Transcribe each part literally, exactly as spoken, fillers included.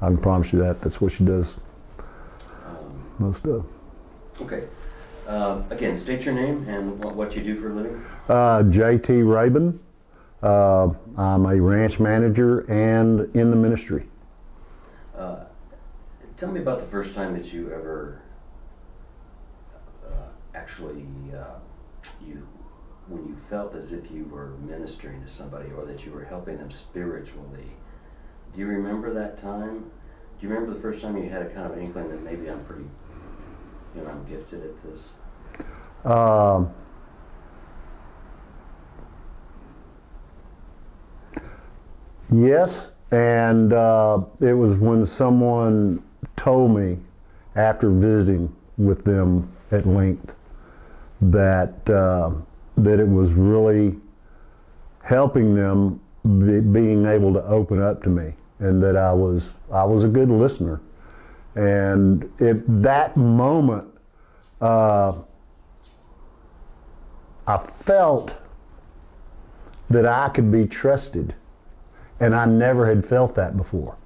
I can promise you that. That's what she does Um, most of. okay. Uh, again, state your name and what, what you do for a living. Uh, J T Rabin. Uh, I'm a ranch manager and in the ministry. Uh, tell me about the first time that you ever uh, actually uh, you when you felt as if you were ministering to somebody or that you were helping them spiritually. Do you remember that time? Do you remember the first time you had a kind of inkling that maybe I'm pretty, you know, I'm gifted at this? Um, yes, and uh, it was when someone told me after visiting with them at length that uh, that it was really helping them be, being able to open up to me, and that I was I was a good listener, and at that moment. Uh, I felt that I could be trusted, and I never had felt that before.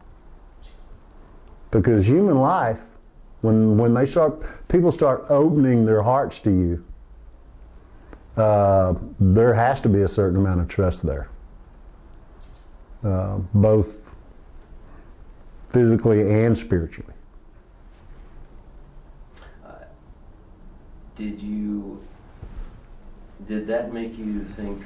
Because human life, when when they start, people start opening their hearts to you, uh, there has to be a certain amount of trust there, uh, both physically and spiritually. Uh, did you? Did that make you think,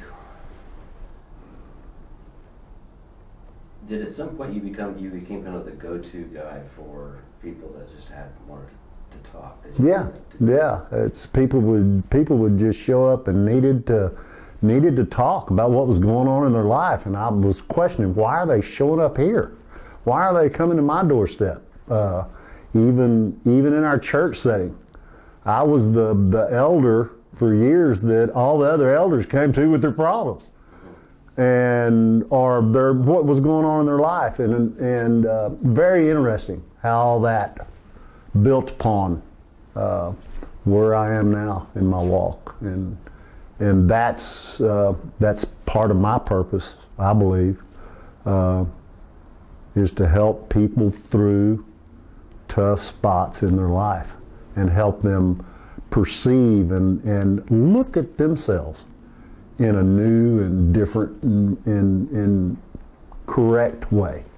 did at some point you become, you became kind of the go-to guy for people that just had wanted to talk? That you Yeah, wanted to yeah. It's people would people would just show up and needed to needed to talk about what was going on in their life, and I was questioning, why are they showing up here? Why are they coming to my doorstep? Uh, even even in our church setting, I was the the elder for years that all the other elders came to with their problems, and or their what was going on in their life, and and uh, very interesting how that built upon uh, where I am now in my walk, and and that's uh, that's part of my purpose, I believe, uh, is to help people through tough spots in their life and help them perceive and, and look at themselves in a new and different and, and, and correct way.